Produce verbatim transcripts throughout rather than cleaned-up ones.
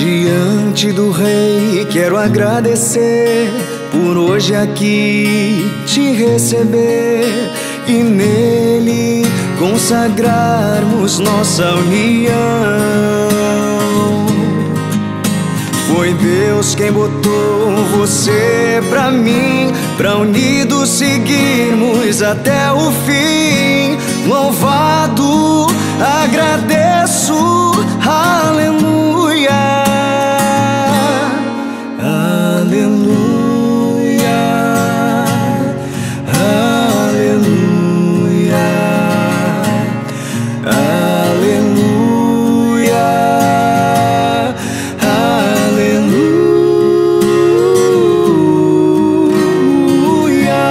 Diante do Rei quero agradecer por hoje aqui te receber e nele consagrarmos nossa união. Foi Deus quem botou você pra mim, pra unidos seguirmos até o fim. Louvado, agradeço, aleluia, aleluia, aleluia, aleluia, aleluia.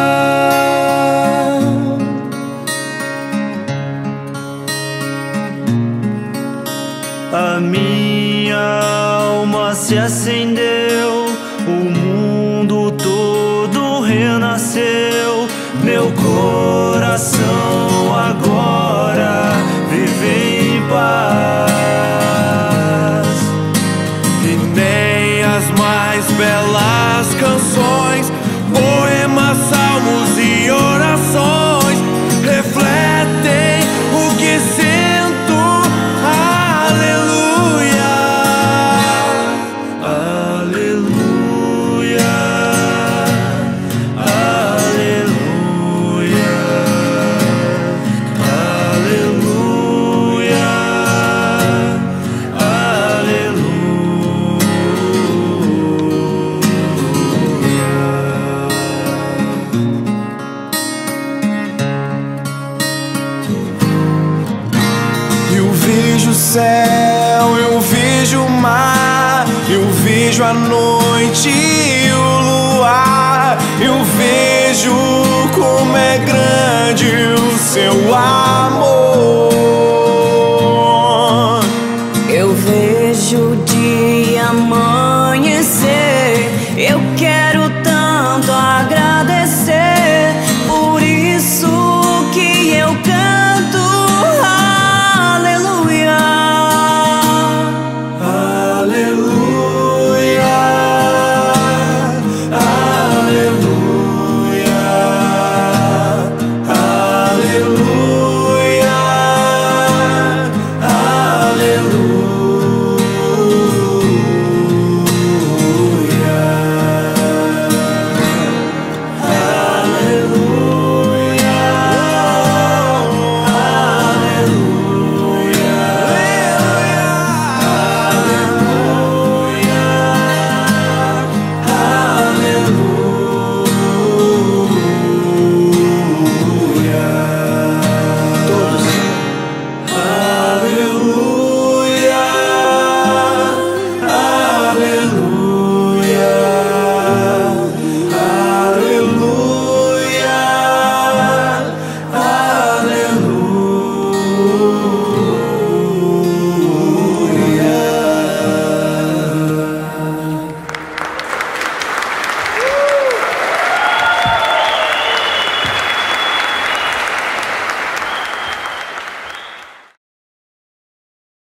A minha alma se acendeu, o mundo todo renasceu. Meu coração agora vive em paz. E nem as mais belas canções, poemas, salmos e orações refletem o que sinto. Eu vejo o céu, eu vejo o mar, eu vejo a noite e o luar. Eu vejo como é grande o seu amor.